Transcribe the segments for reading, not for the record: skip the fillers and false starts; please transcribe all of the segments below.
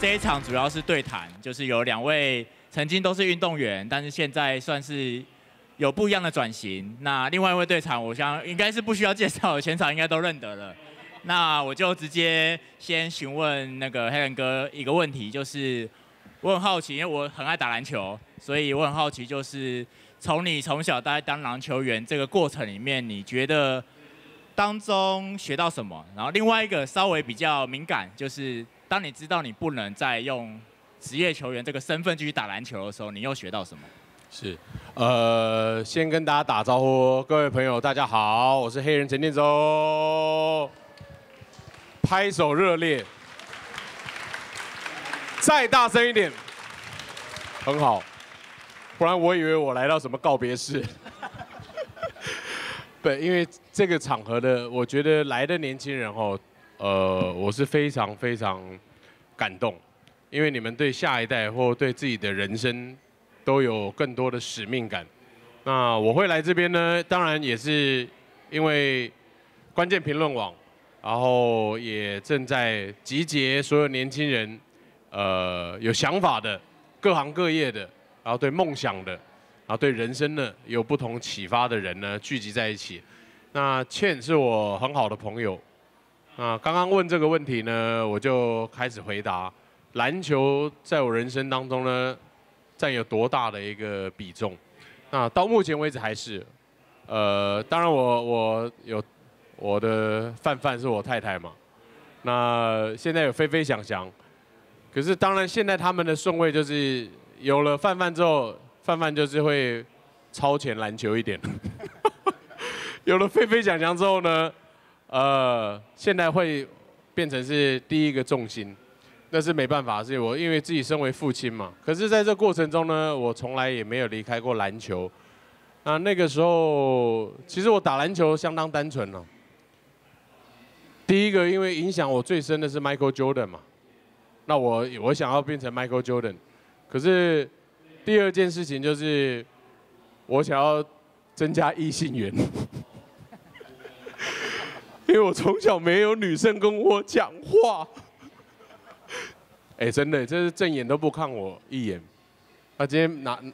这一场主要是对谈，就是有2位曾经都是运动员，但是现在算是有不一样的转型。那另外一位对场，我想应该是不需要介绍，全场应该都认得了。那我就直接先询问那个黑人哥一个问题，就是我很好奇，因为我很爱打篮球，所以我很好奇，就是从你从小大概当篮球员这个过程里面，你觉得当中学到什么？然后另外一个稍微比较敏感，就是当你知道你不能再用职业球员这个身份继续打篮球的时候，你又学到什么？ 是，先跟大家打招呼，各位朋友，大家好，我是黑人陈建州，拍手热烈，再大声一点，很好，不然我以为我来到什么告别式。对，因为这个场合的，我觉得来的年轻人哦，我是非常非常感动，因为你们对下一代或对自己的人生都有更多的使命感。那我会来这边呢，当然也是因为关键评论网，然后也正在集结所有年轻人，有想法的，各行各业的，然后对梦想的，然后对人生呢有不同启发的人呢聚集在一起。那倩是我很好的朋友，刚刚问这个问题呢，我就开始回答。篮球在我人生当中呢，占有多大的一个比重？那到目前为止还是，当然我有我的范是我太太嘛，那现在有菲菲想想，可是当然现在他们的顺位就是有了范之后，范就是会超前篮球一点，有了菲菲想想之后呢，现在会变成是第一个重心。那是没办法，是我因为自己身为父亲嘛。可是在这过程中呢，我从来也没有离开过篮球。那个时候，其实我打篮球相当单纯了。第一个，因为影响我最深的是 Michael Jordan 嘛。那我想要变成 Michael Jordan， 可是第二件事情就是我想要增加异性缘，因为我从小没有女生跟我讲话。哎，真的，这是正眼都不看我一眼。他今天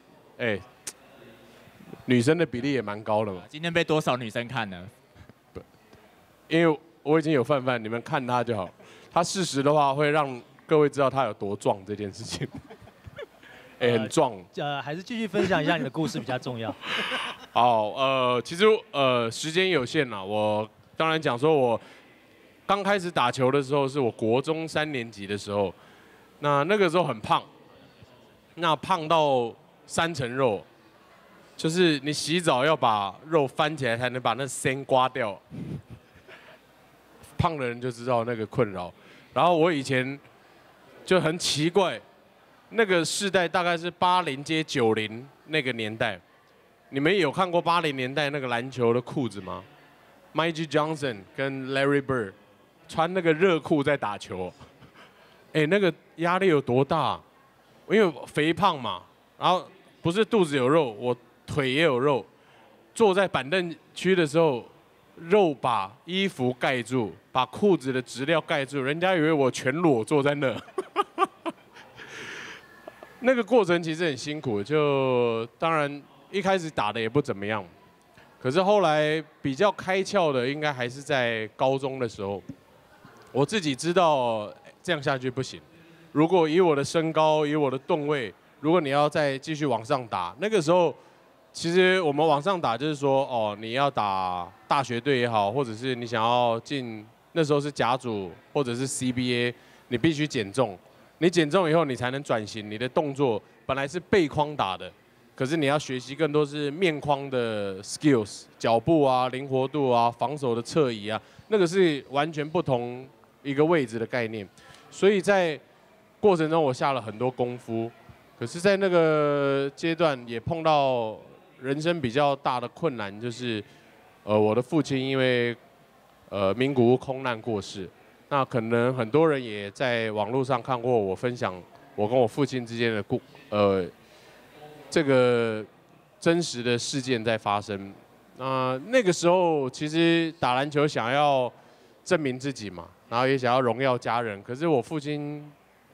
女生的比例也蛮高的嘛。 今天被多少女生看呢？ 因为我已经有范，你们看他就好。他事实的话会让各位知道他有多壮这件事情。很壮。 还是继续分享一下你的故事比较重要。 好，其实时间有限啦，我当然讲说我刚开始打球的时候是我国中3年级的时候。那个时候很胖，那胖到3层肉，就是你洗澡要把肉翻起来才能把那丝刮掉。胖的人就知道那个困扰。然后我以前就很奇怪，那个世代大概是80接90那个年代，你们有看过80年代那个篮球的裤子吗 ？Magic Johnson 跟 Larry Bird 穿那个热裤在打球。那个压力有多大？因为肥胖嘛，然后不是肚子有肉，我腿也有肉。坐在板凳区的时候，肉把衣服盖住，把裤子的质料盖住，人家以为我全裸坐在那。那个过程其实很辛苦，就当然一开始打的也不怎么样，可是后来比较开窍的，应该还是在高中的时候，我自己知道。这样下去不行。如果以我的身高，以我的吨位，如果你要再继续往上打，那个时候，其实我们往上打就是说，你要打大学队也好，或者是你想要进那时候是甲组或者是 CBA， 你必须减重。你减重以后，你才能转型。你的动作本来是背框打的，可是你要学习更多是面框的 skills， 脚步啊、灵活度啊、防守的侧移啊，那个是完全不同一个位置的概念。所以在过程中我下了很多功夫，可是，在那个阶段也碰到人生比较大的困难，就是我的父亲因为名古屋空难过世。那可能很多人也在网络上看过我分享我跟我父亲之间的这个真实的事件在发生。那个时候其实打篮球想要证明自己嘛。然后也想要荣耀家人，可是我父亲，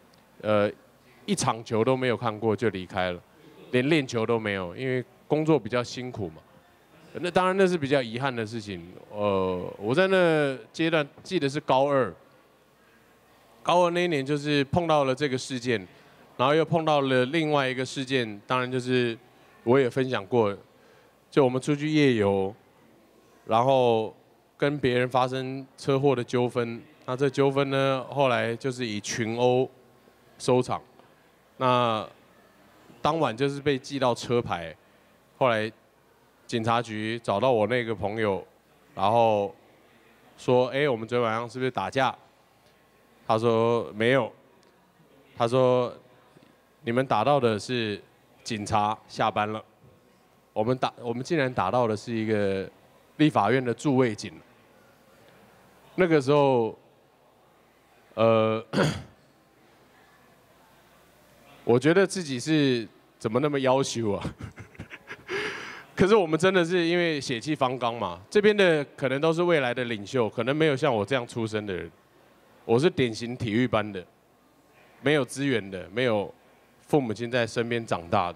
一场球都没有看过就离开了，连练球都没有，因为工作比较辛苦嘛。那当然那是比较遗憾的事情。我在那阶段记得是高二那一年就是碰到了这个事件，然后又碰到了另外一个事件，当然就是我也分享过，就我们出去夜游，然后跟别人发生车祸的纠纷。那这纠纷呢，后来就是以群殴收场。那当晚就是被记到车牌，后来警察局找到我那个朋友，然后说：“哎，我们昨天晚上是不是打架？”他说没有，他说你们打到的是警察下班了，我们竟然打到的是一个立法院的驻卫警。那个时候，我觉得自己是怎么那么要求啊？可是我们真的是因为血气方刚嘛，这边的可能都是未来的领袖，可能没有像我这样出身的人。我是典型体育班的，没有资源的，没有父母亲在身边长大的。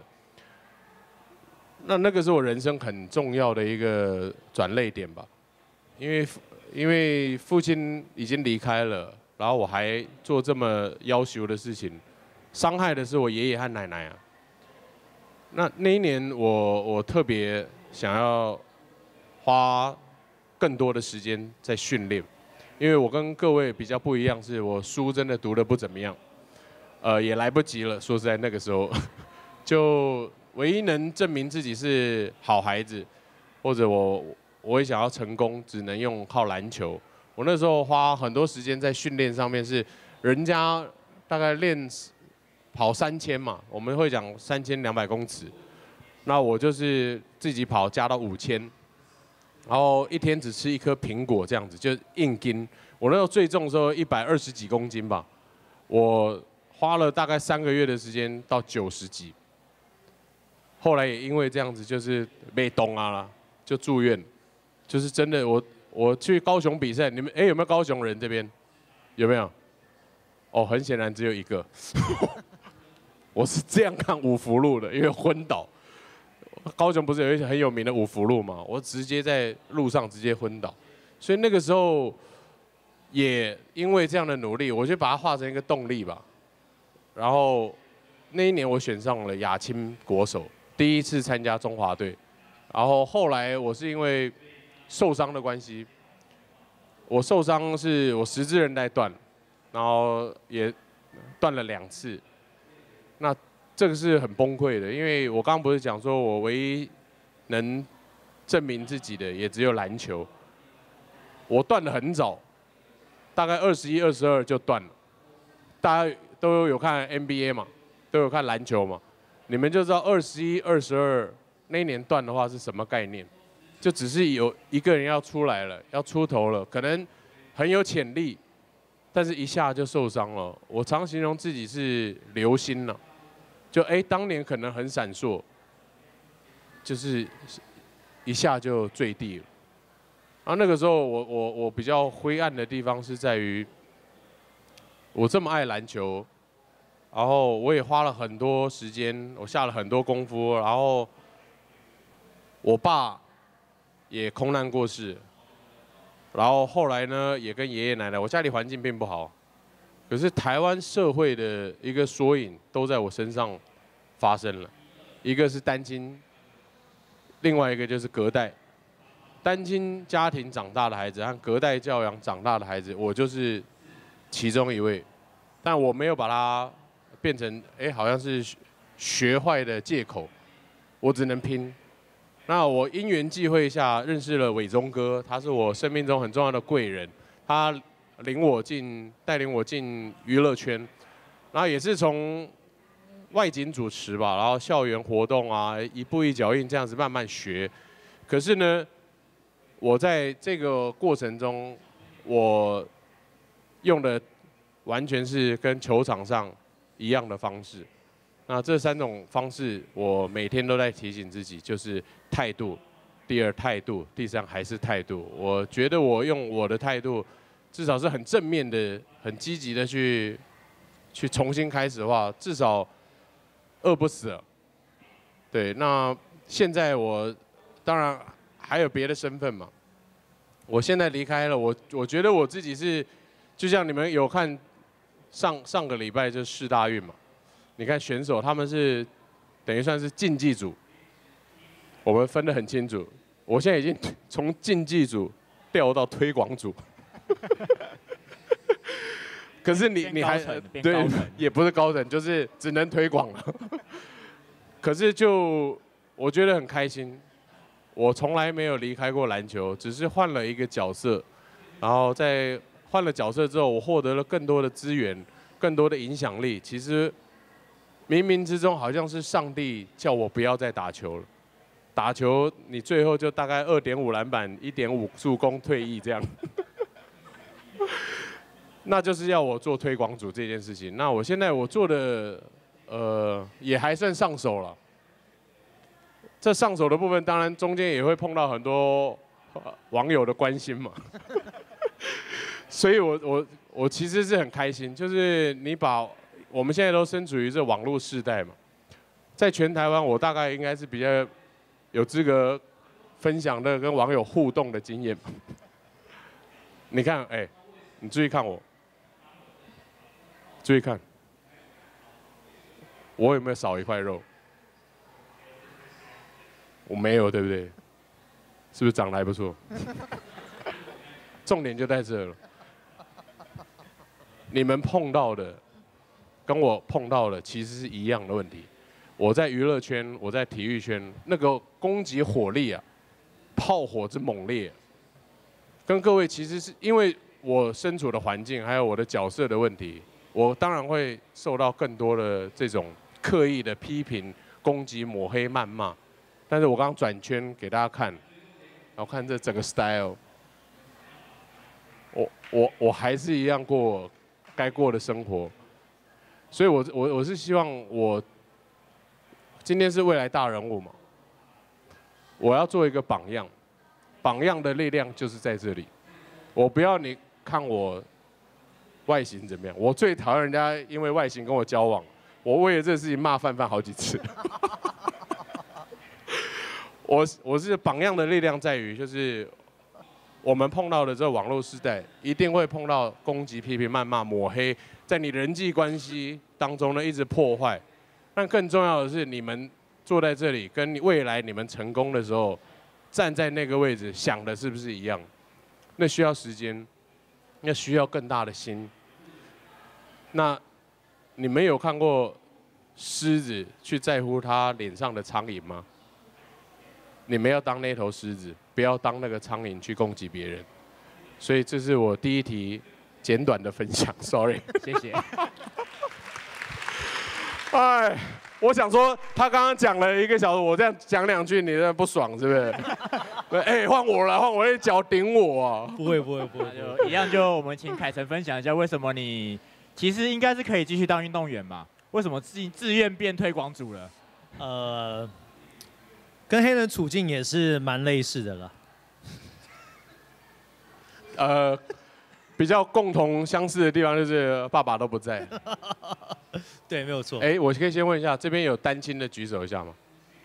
那个是我人生很重要的一个转捩点吧，因为父亲已经离开了，然后我还做这么要求的事情，伤害的是我爷爷和奶奶啊。那一年我特别想要花更多的时间在训练。因为我跟各位比较不一样，是我书真的读得不怎么样，也来不及了。说实在，那个时候，就唯一能证明自己是好孩子，或者我也想要成功，只能用靠篮球。我那时候花很多时间在训练上面，是人家大概跑3000嘛，我们会讲3200公尺，那我就是自己跑加到5000。然后一天只吃1颗苹果这样子，就硬筋。我那时候最重的时候120几公斤吧，我花了大概3个月的时间到90几。后来也因为这样子，就是被冻啊啦，就住院。就是真的，我去高雄比赛，你们有没有高雄人这边？有没有？哦，很显然只有一个。我是这样看五福路的，因为昏倒。高雄不是有一些很有名的五福路嘛？我直接在路上直接昏倒，所以那个时候也因为这样的努力，我就把它化成一个动力吧。然后那一年我选上了亚青国手，第一次参加中华队。然后后来我是因为受伤的关系，我受伤是我十字韧带断，然后也断了2次。那这个是很崩溃的，因为我刚刚不是讲说我唯一能证明自己的也只有篮球。我断得很早，大概21、22就断了。大家都有看 NBA 嘛，都有看篮球嘛，你们就知道21、22那一年断的话是什么概念？就只是有一个人要出来了，要出头了，可能很有潜力，但是一下就受伤了。我常形容自己是流星了。就当年可能很闪烁，就是一下就坠地了。然后那个时候我比较灰暗的地方是在于，我这么爱篮球，然后我也花了很多时间，我下了很多功夫，然后我爸也空难过世，然后后来呢也跟爷爷奶奶，我家里环境并不好。可是台湾社会的一个缩影都在我身上发生了，一个是单亲，另外一个就是隔代。单亲家庭长大的孩子和隔代教养长大的孩子，我就是其中一位，但我没有把它变成好像是学坏的借口，我只能拼。那我因缘际会下认识了伟忠哥，他是我生命中很重要的贵人，他带领我进娱乐圈，然后也是从外景主持吧，然后校园活动啊，一步一脚印这样子慢慢学。可是呢，我在这个过程中，我用的完全是跟球场上一样的方式。那这3种方式，我每天都在提醒自己，就是态度，第2态度，第3还是态度。我觉得我用我的态度。至少是很正面的、很积极的去去重新开始的话，至少饿不死了。对，那现在我当然还有别的身份嘛。我现在离开了，我觉得我自己是，就像你们有看上个礼拜就是世大运嘛，你看选手他们是等于算是竞技组，我们分得很清楚。我现在已经从竞技组调到推广组。可是你还对，也不是高层，就是只能推广了。可是就我觉得很开心，我从来没有离开过篮球，只是换了一个角色，然后在换了角色之后，我获得了更多的资源，更多的影响力。其实冥冥之中好像是上帝叫我不要再打球了。打球你最后就大概2.5篮板、1.5助攻退役这样。那就是要我做推广组这件事情。那我现在我做的，也还算上手了。这上手的部分，当然中间也会碰到很多网友的关心嘛。所以我其实是很开心，就是你把我们现在都身处于这网络世代嘛，在全台湾我大概应该是比较有资格分享的跟网友互动的经验。你看，哎，你注意看我。注意看，我有没有少一块肉？我没有，对不对？是不是长得还不错？重点就在这了。你们碰到的，跟我碰到的其实是一样的问题。我在娱乐圈，我在体育圈，那个攻击火力啊，炮火之猛烈，跟各位其实是因为我身处的环境，还有我的角色的问题。我当然会受到更多的这种刻意的批评、攻击、抹黑、谩骂，但是我刚刚转圈给大家看，然后看这整个 style， 我还是一样过该过的生活，所以我是希望我今天是未来大人物嘛，我要做一个榜样，榜样的力量就是在这里，我不要你看我。外形怎么样？我最讨厌人家因为外形跟我交往，我为了这个事情骂范范好几次。我是榜样的力量在于，就是我们碰到的这个网络时代，一定会碰到攻击、批评、谩骂、抹黑，在你人际关系当中呢一直破坏。但更重要的是，你们坐在这里，跟未来你们成功的时候，站在那个位置，想的是不是一样？那需要时间，那需要更大的心。那你们有看过狮子去在乎它脸上的苍蝇吗？你们要当那头狮子，不要当那个苍蝇去攻击别人。所以这是我第一题简短的分享 ，sorry， 谢谢。 哎，我想说，他刚刚讲了1个小时，我这样讲2句，你这不爽是不是？对，哎，换我了，换我一脚顶我啊！ 不会， 就一样，就我们请凯成分享一下，为什么你其实应该是可以继续当运动员嘛？为什么自愿变推广组了？ 跟黑人处境也是蛮类似的啦。 比较共同相似的地方就是爸爸都不在。 对，没有错。 哎，我可以先问一下，这边有单亲的举手一下吗？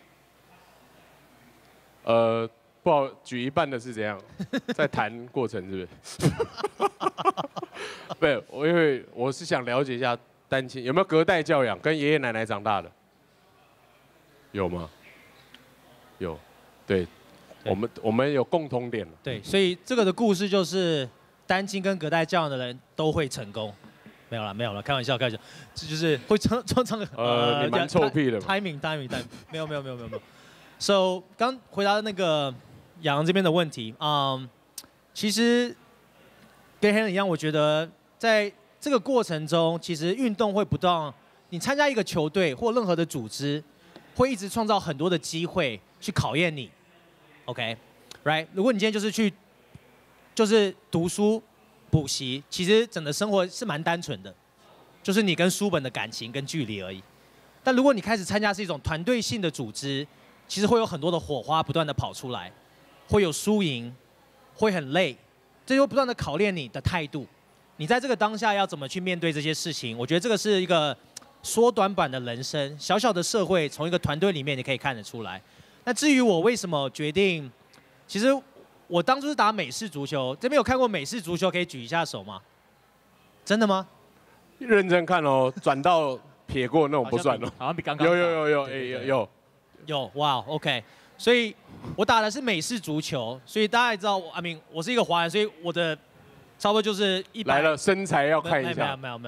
不好，举一半的是怎样？在谈过程是不是？不是，因为我是想了解一下单亲有没有隔代教养，跟爷爷奶奶长大的，有吗？有，对，我们有共同点。 对，所以这个的故事就是单亲跟隔代教养的人都会成功。没有了，开玩笑，这就是会唱你蛮臭屁的嘛。 timing， 没有。So 刚回答那个杨这边的问题，其实跟黑人一样，我觉得在这个过程中，其实运动会不断，你参加一个球队或任何的组织，会一直创造很多的机会去考验你。OK，right？ 如果你今天就是读书补习，其实整个生活是蛮单纯的，就是你跟书本的感情跟距离而已。但如果你开始参加是一种团队性的组织，其实会有很多的火花不断的跑出来，会有输赢，会很累，这就会不断的考验你的态度， 你在这个当下要怎么去面对这些事情？我觉得这个是一个缩短版的人生，小小的社会从一个团队里面你可以看得出来。那至于我为什么决定，其实我当初是打美式足球，这边有看过美式足球可以举一下手吗？真的吗？ 认真看哦，转到撇过那种不算哦。 好像比刚刚有， 哇 ，OK。所以我打的是美式足球，所以大家也知道我是一个华人，所以我的差不多就是来了，身材要看一下。 没有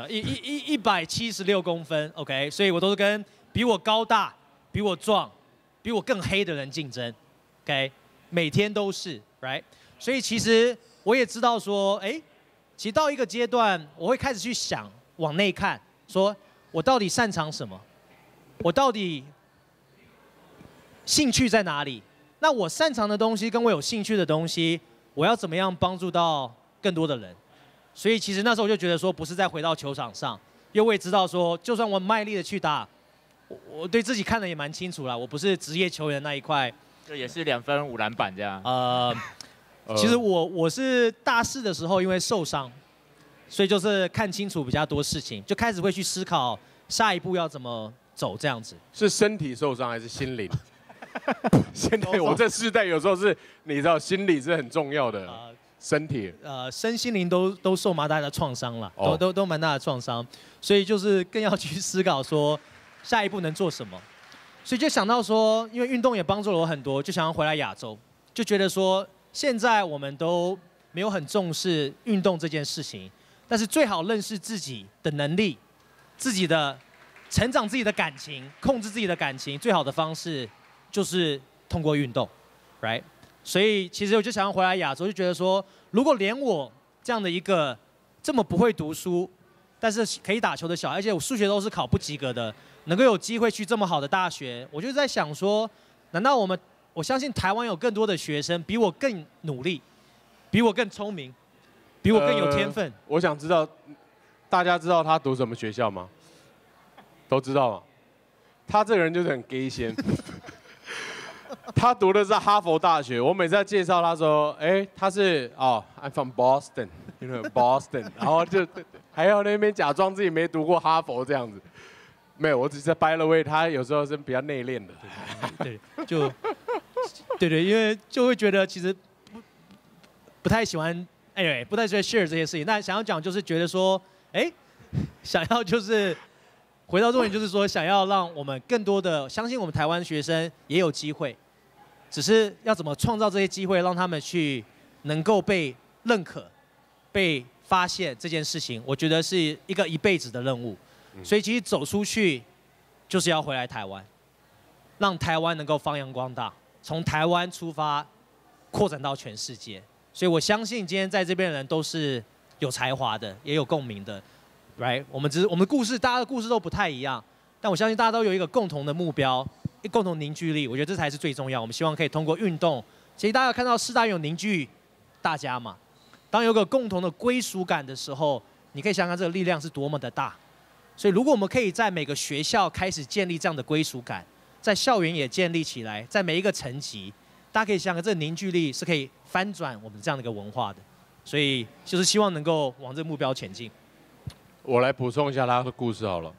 ，176公分 ，OK， 所以我都是跟比我高大、比我壮、比我更黑的人竞争 ，OK， 每天都是 ，right， 所以其实我也知道说，其实到一个阶段，我会开始去想，往内看，说我到底擅长什么，我到底兴趣在哪里？那我擅长的东西跟我有兴趣的东西，我要怎么样帮助到更多的人？所以其实那时候我就觉得说，不是再回到球场上，因为我也知道说，就算我卖力的去打，我对自己看得也蛮清楚了，我不是职业球员那一块， 就也是2分5篮板这样。 其实我是大四的时候因为受伤，所以就是看清楚比较多事情，就开始会去思考下一步要怎么走这样子。 是身体受伤还是心灵？现在我这世代有时候是，你知道心理是很重要的，身体身心灵都受蛮大的创伤了，都蛮大的创伤，所以就是更要去思考说下一步能做什么，所以就想到说，因为运动也帮助了我很多，就想要回来亚洲，就觉得说现在我们都没有很重视运动这件事情，但是最好认识自己的能力，自己的成长自己的感情，控制自己的感情，最好的方式就是通过运动 ，right？ 所以其实我就想要回来亚洲，就觉得说，如果连我这样的一个这么不会读书，但是可以打球的小孩，而且我数学都是考不及格的，能够有机会去这么好的大学，我就在想说，难道我相信台湾有更多的学生比我更努力，比我更聪明，比我更有天分？ 我想知道，大家知道他读什么学校吗？都知道吗？他这个人就是很 gay 先。他读的是哈佛大学，我每次在介绍他说，他是I'm from Boston， Boston， 然后就还要那边假装自己没读过哈佛这样子。没有，我只是 by the way， 他有时候是比较内敛的。 对，对，因为就会觉得其实不太喜欢，不太喜欢 share 这些事情。那想要讲就是觉得说，想要就是回到重点，就是说想要让我们更多的相信我们台湾学生也有机会，只是要怎么创造这些机会，让他们去能够被认可、被发现这件事情，我觉得是一个一辈子的任务。所以其实走出去就是要回来台湾，让台湾能够发扬光大，从台湾出发，扩展到全世界。所以我相信今天在这边的人都是有才华的，也有共鸣的 ，right？ 我们的故事，大家的故事都不太一样，但我相信大家都有一个共同的目标，共同凝聚力。我觉得这才是最重要。我们希望可以通过运动，其实大家看到世大运有凝聚大家嘛。当有个共同的归属感的时候，你可以想想这个力量是多么的大。所以，如果我们可以在每个学校开始建立这样的归属感，在校园也建立起来，在每一个层级，大家可以想想，这个凝聚力是可以翻转我们这样的一个文化的。所以，就是希望能够往这个目标前进。 我来补充一下他的故事好了。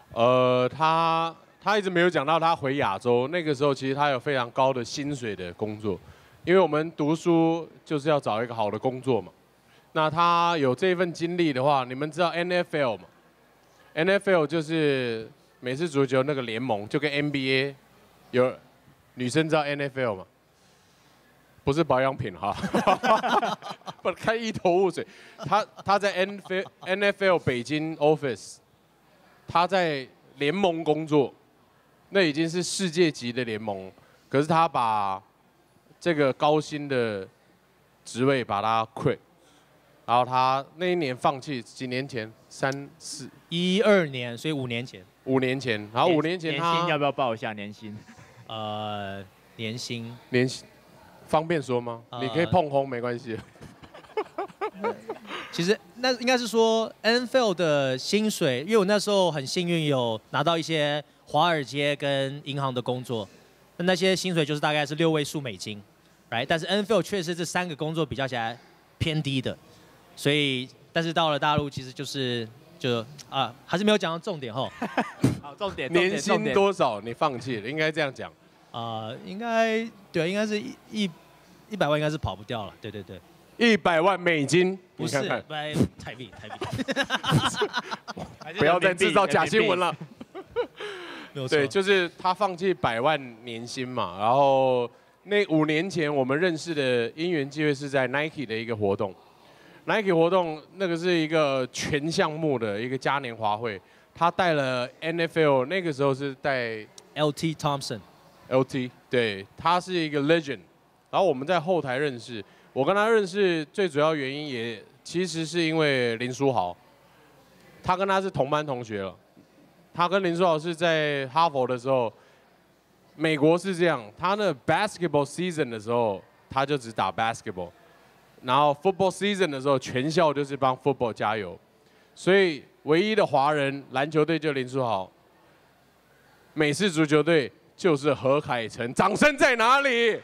他一直没有讲到他回亚洲那个时候，其实他有非常高的薪水的工作，因为我们读书就是要找一个好的工作嘛。那他有这份经历的话，你们知道 NFL 吗？NFL 就是美式足球那个联盟，就跟 NBA 有女生知道 NFL 吗？不是保养品哈，不看一头雾水。他在 NFL 北京 office， 他在联盟工作，那已经是世界级的联盟，可是他把这个高薪的职位把它 quit。然后他那一年放弃，几年前 ，12年，所以5年前。 5年前，然后5年前他年薪要不要报一下年薪？ 年薪方便说吗？你可以碰轰没关系。 其实那应该是说 NFL 的薪水，因为我那时候很幸运有拿到一些华尔街跟银行的工作，那些薪水就是大概是6位数美金，right？ 但是 NFL 确实这3个工作比较起来偏低的。所以但是到了大陆，其实还是没有讲到重点哈。 好，重点年薪多少你放弃了？应该这样讲。 应该对，应该是100万应该是跑不掉了。对对对。 100万美金， 不是，台币。 不要再制造假新闻了。 没有错。 对，就是他放弃100万年薪嘛，然后那5年前我们认识的因缘际会是在 Nike 的一个活动。Nike 活动那个是一个全项目的一个嘉年华会，他带了 NFL， 那个时候是带 LT Thompson。LT， 对，他是一个 legend。然后我们在后台认识，我跟他认识最主要原因也其实是因为林书豪，他跟他是同班同学了。他跟林书豪是在哈佛的时候，美国是这样，他的 basketball season 的时候，他就只打 basketball。然后 football season 的时候，全校就是帮 football 加油，所以唯一的华人篮球队就林书豪，美式足球队就是何凯成，掌声在哪里？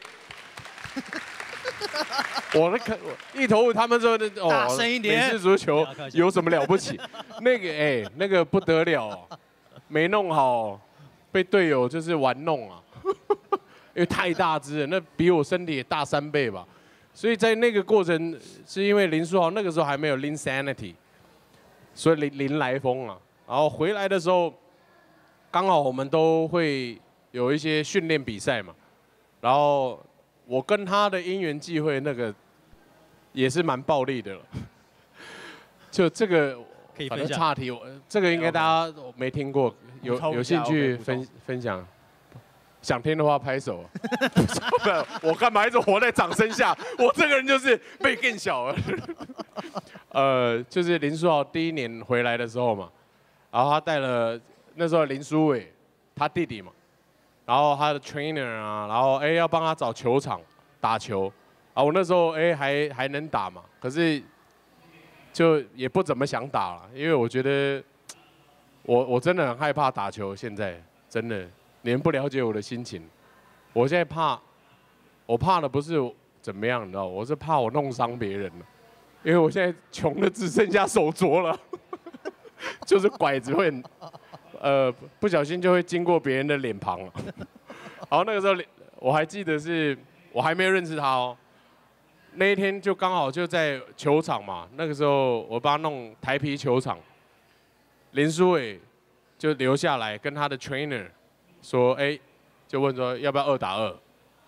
我一头雾，他们说的大声一点， 美式足球有什么了不起？那个不得了，没弄好，被队友就是玩弄啊，因为太大只了，那比我身体也大3倍吧。所以在那个过程，是因为林书豪那个时候还没有 Linsanity， 所以林来疯了。然后回来的时候，刚好我们都会有一些训练比赛嘛。然后我跟他的因缘际会，那个也是蛮暴力的了。就这个，反正岔题，这个应该大家没听过，有兴趣分享。想听的话拍手。我干嘛一直活在掌声下？我这个人就是被更小了。就是林书豪第1年回来的时候嘛，然后他带了那时候林书伟他弟弟嘛，然后他的 trainer 啊，然后要帮他找球场打球。啊，我那时候还能打嘛，可是就也不怎么想打了，因为我觉得我真的很害怕打球，现在真的。你们不了解我的心情，我现在我怕的不是怎么样，你知道，我是怕我弄伤别人了，因为我现在穷的只剩下手镯了，就是拐子会不小心就会经过别人的脸庞了。然后那个时候我还记得是我还没有认识他哦，那一天就刚好就在球场嘛，那个时候我帮他弄台皮球场，林书伟就留下来跟他的 trainer。说就问说要不要2打2？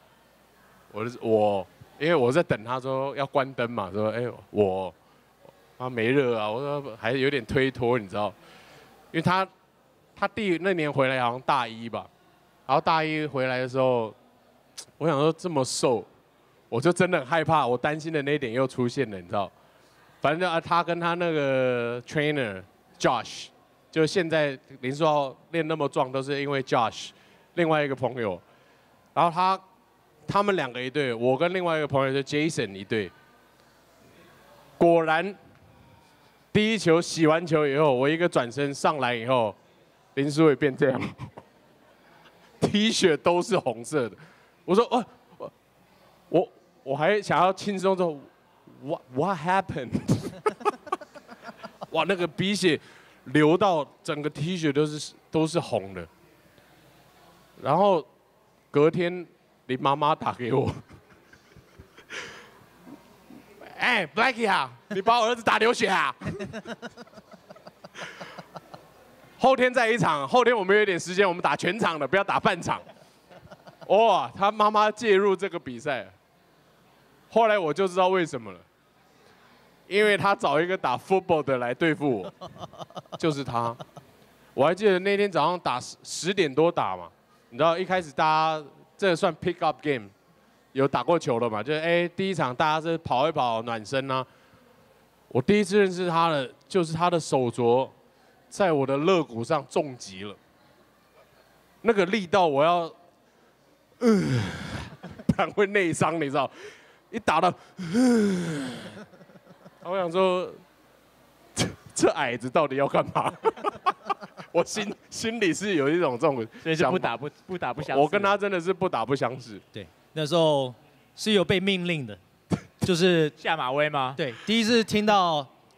因为我在等他说要关灯嘛，说没热啊，我说还有点推脱，你知道，因为他那年回来好像大1吧，然后大1回来的时候，我想说这么瘦，我就真的很害怕，我担心的那一点又出现了，你知道，反正他跟他那个 trainer Josh。就现在林书豪练那么壮，都是因为 Josh， 另外一个朋友，然后他们2个一队，我跟另外一个朋友就 Jason 一队。果然，第1球洗完球以后，我一个转身上来以后，林书伟变这样，T 恤都是红色的。我说我还想要轻松说 What happened？ 哇，那个鼻血。流到整个 T 恤都是红的，然后隔天林妈妈打给我，Blackie 啊，你把我儿子打流血啊！后天再1场，后天我们有点时间，我们打全场的，不要打半场。哇，他妈妈介入这个比赛，后来我就知道为什么了。因为他找一个打 football 的来对付我，就是他。我还记得那天早上打10点多打嘛，你知道一开始大家这算 pick up game， 有打过球了嘛？就是第1场大家是跑一跑暖身啊。我第一次认识他的就是他的手镯在我的肋骨上重击了，那个力道我要，不然会内伤，你知道？一打到。我想说，这矮子到底要干嘛？我心里是有一种这种， 所以是不打不相识。 我跟他真的是不打不相识。 对，那时候是有被命令的，就是下马威吗？ 对，第一次听到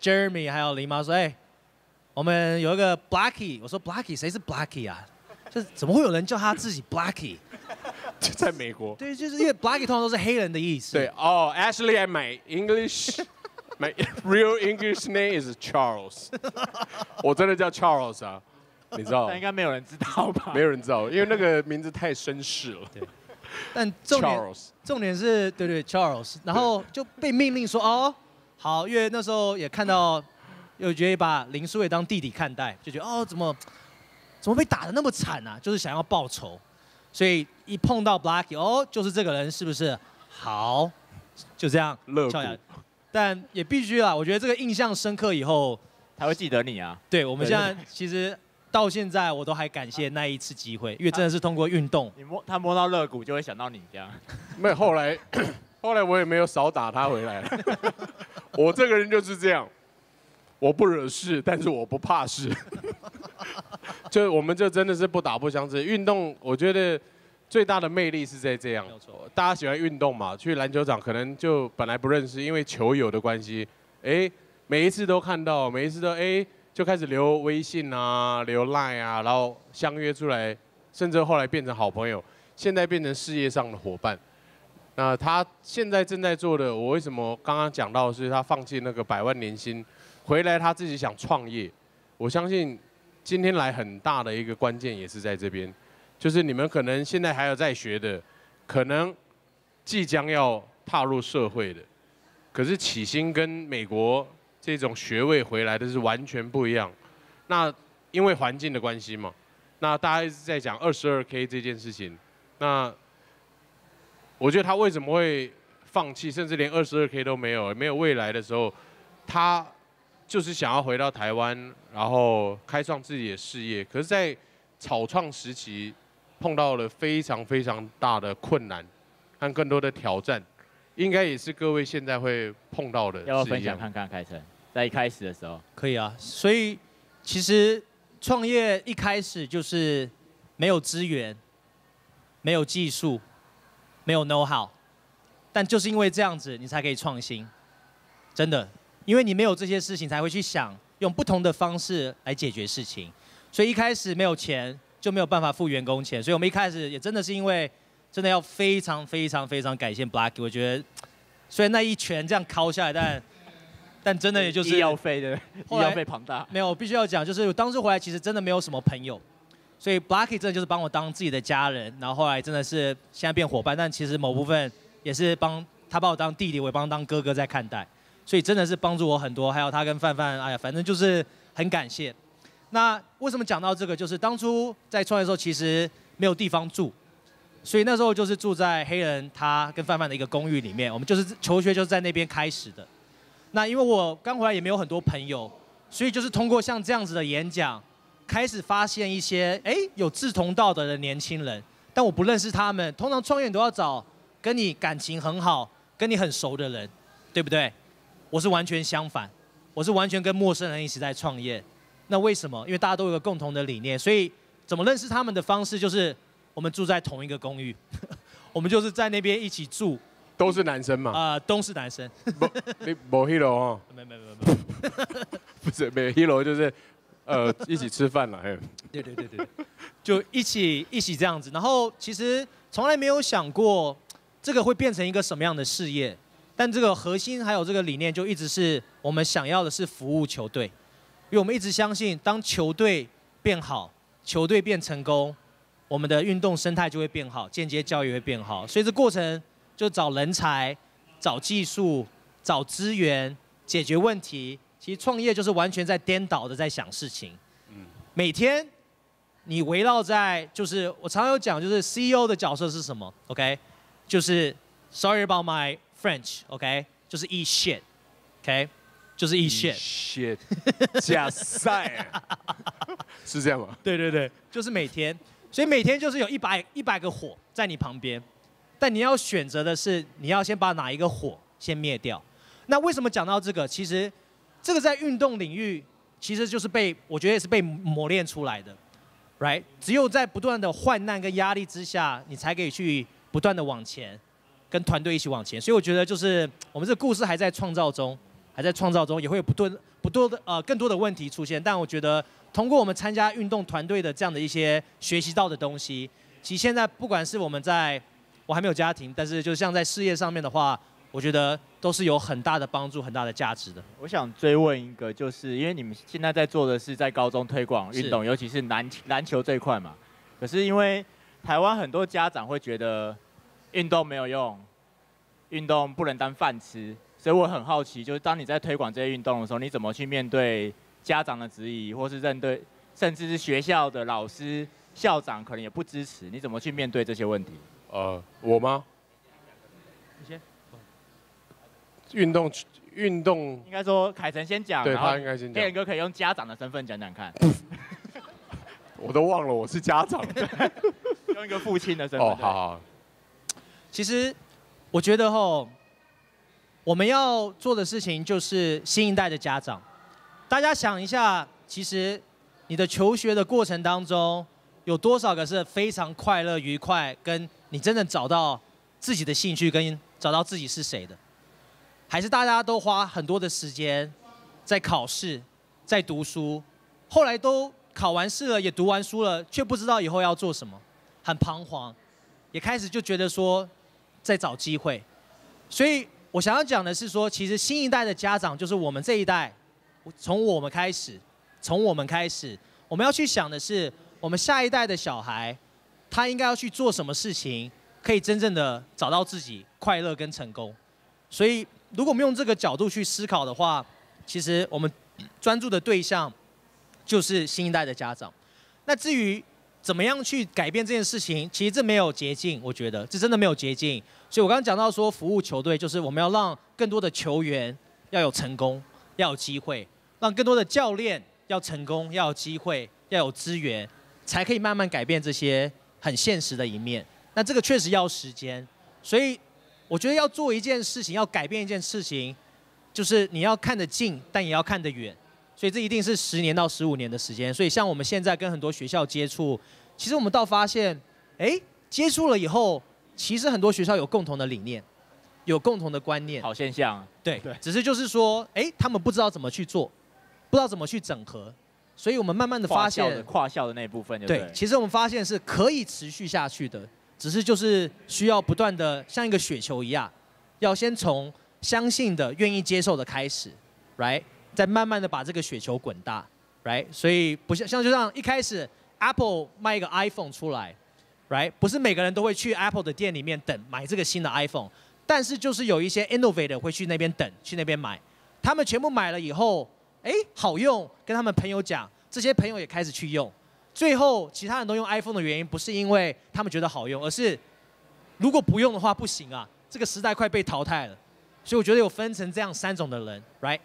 Jeremy 还有林妈说，哎，我们有一个 Blackie， 我说 Blackie 谁是 Blackie 啊？就是怎么会有人叫他自己 Blackie？ 就在美国。 对，就是因为 Blackie 通常都是黑人的意思。 对哦，Actually, my English, my real English name is Charles。我真的叫 Charles 啊，你知道？ 但应该没有人知道吧？ 没有人知道，因为那个名字太绅士了。 对。但重点是，对 Charles， 然后就被命令说哦，好，因为那时候也看到，又觉得把林书伟当弟弟看待，就觉得哦，怎么被打得那么惨啊？就是想要报仇，所以一碰到 Blackie， 哦，就是这个人是不是？好，就这样跳下。 但也必须啦，我觉得这个印象深刻以后， 他会记得你啊。 对，我们现在其实。到现在我都还感谢那一次机会，因为真的是通过运动， 他摸到肋骨就会想到你这样。 没有，后来我也没有少打他回来。我这个人就是这样，我不惹事，但是我不怕事。我们就真的是不打不相识。运动我觉得最大的魅力是在这样，大家喜欢运动嘛，去篮球场可能就本来不认识，因为球友的关系，每一次都看到，每一次都就开始留微信啊，留 Line 啊，然后相约出来，甚至后来变成好朋友，现在变成事业上的伙伴。那他现在正在做的，我为什么刚刚讲到的是他放弃那个100万年薪，回来他自己想创业。我相信今天来很大的一个关键也是在这边，就是你们可能现在还有在学的，可能即将要踏入社会的，可是起薪跟美国这种学位回来的是完全不一样。那因为环境的关系嘛，那大家一直在讲22K 这件事情。那我觉得他为什么会放弃，甚至连22K 都没有未来的时候，他就是想要回到台湾，然后开创自己的事业。可是，在草创时期碰到了非常非常大的困难和更多的挑战，应该也是各位现在会碰到的。 要不要分享看看，凯成？在一开始的时候， 可以啊。所以其实创业一开始就是没有资源、没有技术、没有 know how， 但就是因为这样子，你才可以创新。真的，因为你没有这些事情，才会去想用不同的方式来解决事情。所以一开始没有钱，就没有办法付员工钱。所以我们一开始也真的是因为真的要非常非常非常感谢 Blackie。我觉得虽然那一拳这样敲下来，但真的也就是医药费的，医药费庞大。 没有，我必须要讲，就是我当初回来其实真的没有什么朋友，所以 Blackie 真的就是帮我当自己的家人，然后后来真的是现在变伙伴，但其实某部分也是他把我当弟弟，我也帮他当哥哥在看待，所以真的是帮助我很多。还有他跟范范，哎呀，反正就是很感谢。那为什么讲到这个？就是当初在创业的时候，其实没有地方住，所以那时候就是住在黑人他跟范范的一个公寓里面，我们就是求学就是在那边开始的。那因为我刚回来也没有很多朋友，所以就是通过像这样子的演讲，开始发现一些有志同道合的年轻人，但我不认识他们。通常创业你都要找跟你感情很好、跟你很熟的人，对不对？我是完全相反，我是完全跟陌生人一起在创业。那为什么？因为大家都有一个共同的理念，所以怎么认识他们的方式就是我们住在同一个公寓，我们就是在那边一起住。 都是男生嘛？ 都是男生。 你没 hero 哦？ 没， 不是没 hero 就是一起吃饭了。 对，就一起这样子。然后其实从来没有想过这个会变成一个什么样的事业，但这个核心还有这个理念就一直是我们想要的是服务球队，因为我们一直相信当球队变好，球队变成功，我们的运动生态就会变好，间接教育会变好。所以这过程就找人才、找技术、找资源、解决问题。其实创业就是完全在颠倒的在想事情。每天你围绕在就是我常常有讲，就是 CEO 的角色是什么 ？OK， 就是 Sorry about my French，OK， 就是 eat shit，OK， 就是 eat shit， 假赛，是这样吗？ 对，就是每天，所以每天就是有100个火在你旁边。但你要选择的是，你要先把哪一个火先灭掉。那为什么讲到这个？其实这个在运动领域，其实就是我觉得也是被磨练出来的 ，right？ 只有在不断的患难跟压力之下，你才可以去不断的往前，跟团队一起往前。所以我觉得就是我们这个故事还在创造中， 还在创造中，也会有更多的问题出现。但我觉得通过我们参加运动团队的这样的一些学习到的东西，其实现在不管是我还没有家庭，但是就像在事业上面的话，我觉得都是有很大的帮助、很大的价值的。 我想追问一个，就是因为你们现在在做的是在高中推广运动，尤其是篮球这一块嘛。可是因为台湾很多家长会觉得运动没有用，运动不能当饭吃，所以我很好奇，就是当你在推广这些运动的时候，你怎么去面对家长的质疑，或是甚至是学校的老师、校长可能也不支持，你怎么去面对这些问题？ 我吗？ 你先。 运动应该说凯成先讲， 对他应该先讲。 黑人哥可以用家长的身份讲讲看。 我都忘了我是家长， 用一个父亲的身份。 哦，好。 其实我觉得我们要做的事情就是新一代的家长。大家想一下，其实你的求学的过程当中，有多少个是非常快乐、愉快，跟你真的找到自己的兴趣，跟找到自己是谁的？还是大家都花很多的时间在考试，在读书，后来都考完试了，也读完书了，却不知道以后要做什么，很彷徨，也开始就觉得说在找机会。所以我想要讲的是说，其实新一代的家长就是我们这一代，从我们开始，我们要去想的是，我们下一代的小孩，他应该要去做什么事情，可以真正的找到自己快乐跟成功。所以如果我们用这个角度去思考的话，其实我们专注的对象就是新一代的家长。那至于怎么样去改变这件事情，其实这没有捷径，我觉得这真的没有捷径。所以我刚刚讲到说，服务球队就是我们要让更多的球员要有成功，要有机会，让更多的教练要成功，要有机会，要有资源，才可以慢慢改变这些很现实的一面。那这个确实要时间，所以我觉得要做一件事情，要改变一件事情，就是你要看得近，但也要看得远。所以这一定是10年到15年的时间。所以像我们现在跟很多学校接触，其实我们倒发现，接触了以后，其实很多学校有共同的理念，有共同的观念。 好现象。 对，只是就是说，他们不知道怎么去做，不知道怎么去整合。所以我们慢慢的发现， 跨校的那部分对，其实我们发现是可以持续下去的，只是就是需要不断的像一个雪球一样，要先从相信的、愿意接受的开始 ，right？ 再慢慢的把这个雪球滚大 ，right？ 所以不像就像一开始 Apple 卖一个 iPhone 出来 ，right？ 不是每个人都会去 Apple 的店里面等买这个新的 iPhone， 但是就是有一些 innovator 会去那边等，去那边买，他们全部买了以后，好用，跟他们朋友讲，这些朋友也开始去用，最后其他人都用 iPhone 的原因，不是因为他们觉得好用，而是如果不用的话不行啊，这个时代快被淘汰了。所以我觉得有分成这样3种的人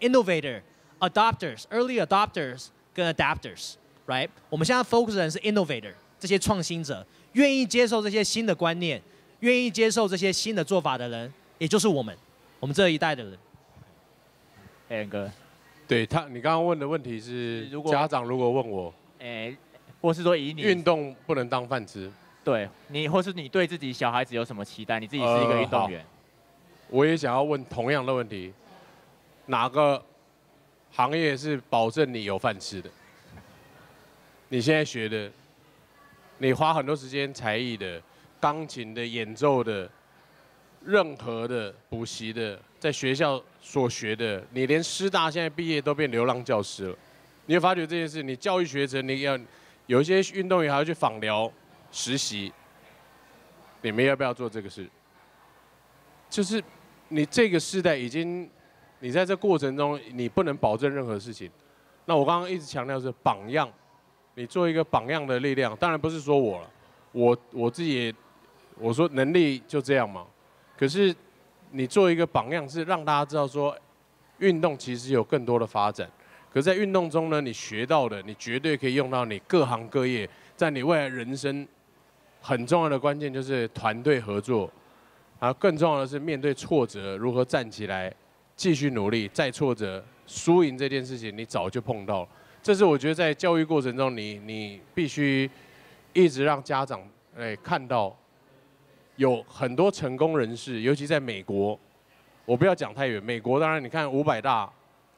，right？Innovator、adopters、early adopters 跟 adapters，right？ 我们现在 focus 的人是 innovator， 这些创新者，愿意接受这些新的观念，愿意接受这些新的做法的人，也就是我们这一代的人。 黑人哥， 对你刚刚问的问题是，家长如果问我， 或是说以你运动不能当饭吃， 对你，或是你对自己小孩子有什么期待？你自己是一个运动员。 我也想要问同样的问题，哪个行业是保证你有饭吃的？你现在学的，你花很多时间才艺的、钢琴的、演奏的、任何的补习的，在学校所学的，你连师大现在毕业都变流浪教师了。你会发觉这件事，你教育学程，你要有一些运动员还要去访寮实习，你们要不要做这个事？就是你这个世代已经，你在这过程中你不能保证任何事情。那我刚刚一直强调是榜样，你做一个榜样的力量，当然不是说我了，我自己也，我说能力就这样嘛。可是你做一个榜样是让大家知道说，运动其实有更多的发展。可是在运动中呢，你学到的，你绝对可以用到你各行各业，在你未来人生很重要的关键就是团队合作。然后更重要的是面对挫折如何站起来，继续努力，再挫折输赢这件事情你早就碰到了。这是我觉得在教育过程中你必须一直让家长看到，有很多成功人士，尤其在美国，我不要讲太远，美国当然你看500大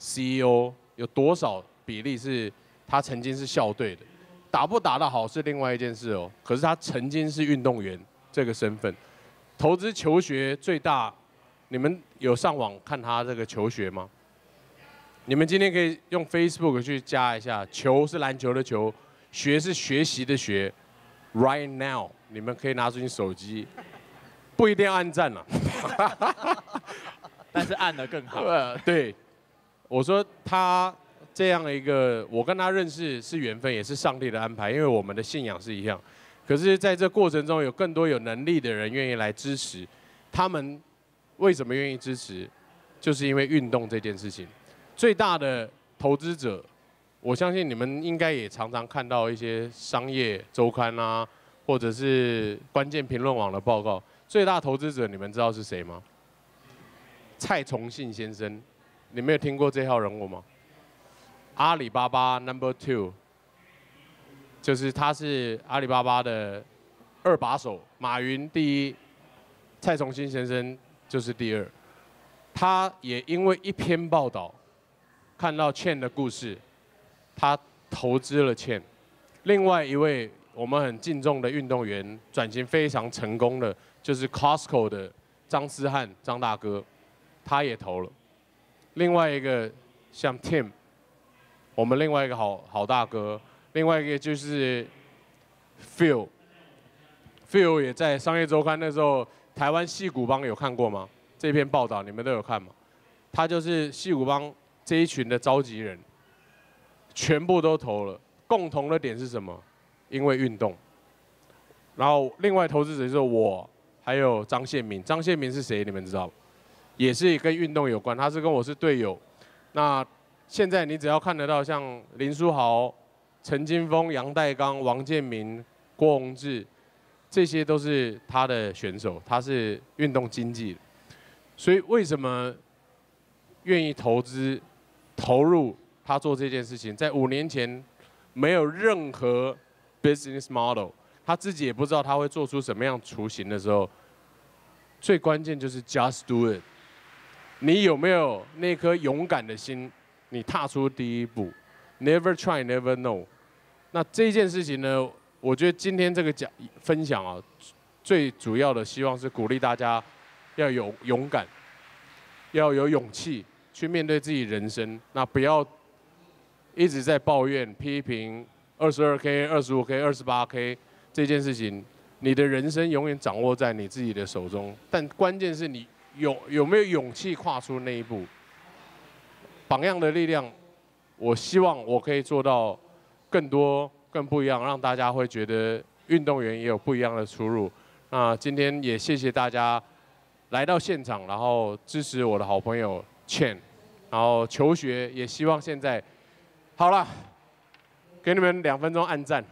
CEO 有多少比例是他曾经是校队的？打不打得好是另外一件事哦。可是他曾经是运动员这个身份，投资球学最大，你们有上网看他这个球学吗？你们今天可以用 Facebook 去加一下，球是篮球的球，学是学习的学。Right now， 你们可以拿出你手机，不一定要按赞了， 但是按了更好。 对，我说他这样的一个，我跟他认识是缘分，也是上帝的安排，因为我们的信仰是一样。可是在这过程中，有更多有能力的人愿意来支持。他们为什么愿意支持？就是因为运动这件事情。最大的投资者，我相信你们应该也常常看到一些商业周刊啊，或者是关键评论网的报告。最大投资者，你们知道是谁吗？蔡崇信先生，你们有听过这号人物吗？阿里巴巴 No.2， 就是他是阿里巴巴的2把手，马云第一，蔡崇信先生就是第2。他也因为一篇报道，看到Chen的故事，他投资了Chen。另外一位我们很敬重的运动员，转型非常成功的，就是 Costco 的张思翰张大哥，他也投了。另外一个像 Tim， 我们另外一个好大哥，另外一个就是 Phil 也在商业周刊那时候，台湾矽谷帮有看过吗？这篇报道你们都有看吗？他就是矽谷帮这一群的召集人，全部都投了。共同的点是什么？因为运动。然后另外投资者就是我，还有张宪民。张宪民是谁？你们知道吗？也是跟运动有关，他是跟我是队友。那现在你只要看得到像林书豪、陈金锋、杨代刚、王建民、郭宏志，这些都是他的选手，他是运动经济的。所以为什么愿意投入他做这件事情？在5年前没有任何 business model， 他自己也不知道他会做出什么样雏形的时候，最关键就是 just do it。你有没有那颗勇敢的心？你踏出第一步 ，never try never know。那这件事情呢，我觉得今天这个分享啊，最主要的希望是鼓励大家要有勇敢，要有勇气去面对自己人生。那不要一直在抱怨、批评22K、25K、28K 这件事情。你的人生永远掌握在你自己的手中，但关键是你有没有勇气跨出那一步。榜样的力量，我希望我可以做到更多、更不一样，让大家会觉得运动员也有不一样的出路。那今天也谢谢大家来到现场，然后支持我的好朋友Chen，然后求学也希望现在好了，给你们2分钟按赞。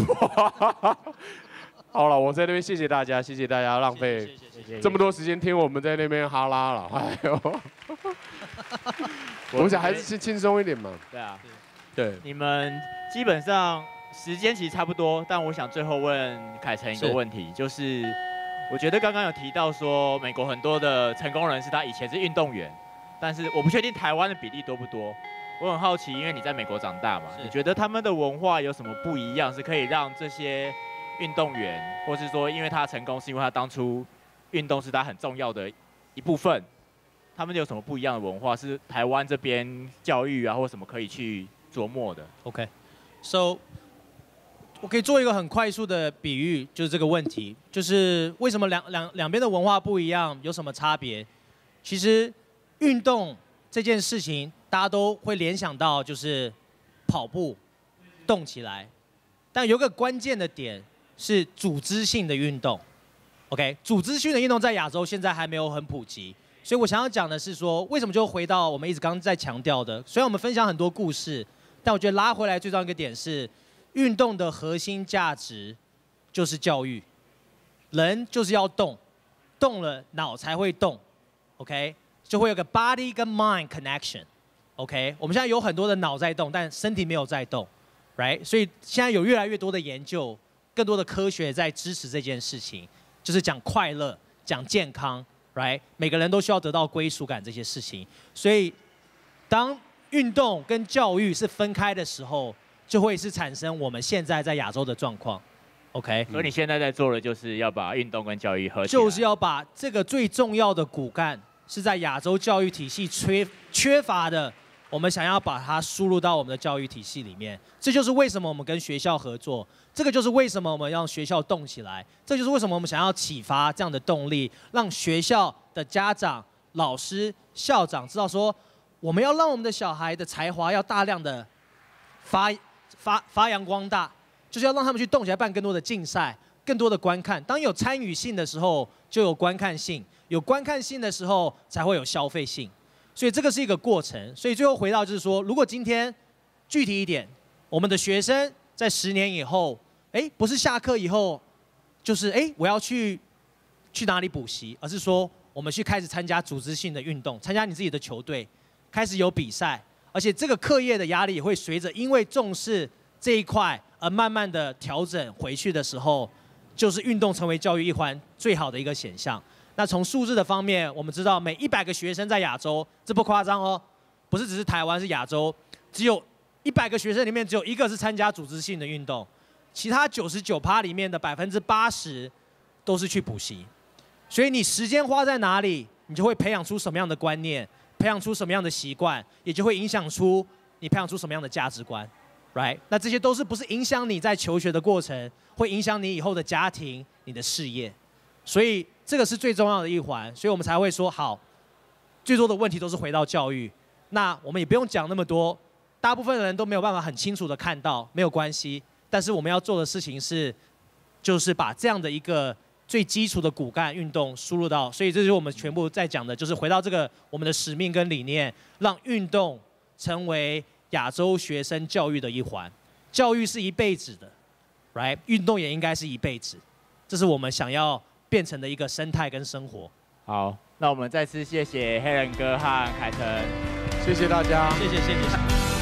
好了，我在那边谢谢大家，谢谢大家浪费这么多时间听我们在那边哈拉了。哎呦，我想还是轻松一点嘛。 对啊， 对， 你们基本上时间其实差不多，但我想最后问凯成一个问题，就是我觉得刚刚有提到说，美国很多的成功人士他以前是运动员，但是我不确定台湾的比例多不多。我很好奇，因为你在美国长大嘛，你觉得他们的文化有什么不一样，是可以让这些运动员，或是说因为他成功是因为他当初运动是他很重要的一部分，他们有什么不一样的文化，是台湾这边教育啊或什么可以去琢磨的 ？OK，so 我可以做一个很快速的比喻，就是这个问题，就是为什么两边的文化不一样，有什么差别？其实运动这件事情，大家都会联想到就是跑步，动起来，但有个关键的点是组织性的运动。OK， 组织性的运动在亚洲现在还没有很普及，所以我想要讲的是说，为什么就回到我们一直刚刚在强调的，虽然我们分享很多故事，但我觉得拉回来最重要一个点是，运动的核心价值就是教育，人就是要动，动了脑才会动 ，OK， 就会有个 body 跟 mind connection，OK， 我们现在有很多的脑在动，但身体没有在动 ，right？ 所以现在有越来越多的研究，更多的科学在支持这件事情。就是讲快乐，讲健康 ，right？ 每个人都需要得到归属感这些事情。所以，当运动跟教育是分开的时候，就会是产生我们现在在亚洲的状况。OK， 所以你现在在做的就是要把运动跟教育合起来， 就是要把这个最重要的骨干是在亚洲教育体系缺乏的，我们想要把它输入到我们的教育体系里面。这就是为什么我们跟学校合作，这个就是为什么我们让学校动起来，这就是为什么我们想要启发这样的动力，让学校的家长、老师、校长知道说，我们要让我们的小孩的才华要大量的发扬光大。就是要让他们去动起来，办更多的竞赛，更多的观看。当有参与性的时候，就有观看性；有观看性的时候，才会有消费性。所以这个是一个过程。所以最后回到就是说，如果今天具体一点，我们的学生在10年以后，不是下课以后，就是我要去哪里补习，而是说我们去开始参加组织性的运动，参加你自己的球队，开始有比赛，而且这个课业的压力也会随着因为重视这一块。而慢慢的调整回去的时候，就是运动成为教育一环最好的一个显象。那从数字的方面，我们知道每100个学生在亚洲，这不夸张哦，不是只是台湾，是亚洲，只有100个学生里面只有1个是参加组织性的运动，其他99%里面的80%都是去补习。所以你时间花在哪里，你就会培养出什么样的观念，培养出什么样的习惯，也就会影响出你培养出什么样的价值观。Right， 那这些都是不是影响你在求学的过程，会影响你以后的家庭、你的事业，所以这个是最重要的一环，所以我们才会说好，最多的问题都是回到教育。那我们也不用讲那么多，大部分人都没有办法很清楚的看到，没有关系。但是我们要做的事情是，就是把这样的一个最基础的骨干运动输入到，所以这就是我们全部在讲的，就是回到这个我们的使命跟理念，让运动成为亚洲学生教育的一环。教育是一辈子的 ，right？ 运动也应该是一辈子，这是我们想要变成的一个生态跟生活。 好，那我们再次谢谢黑人哥和凯腾， 谢谢大家， 谢谢。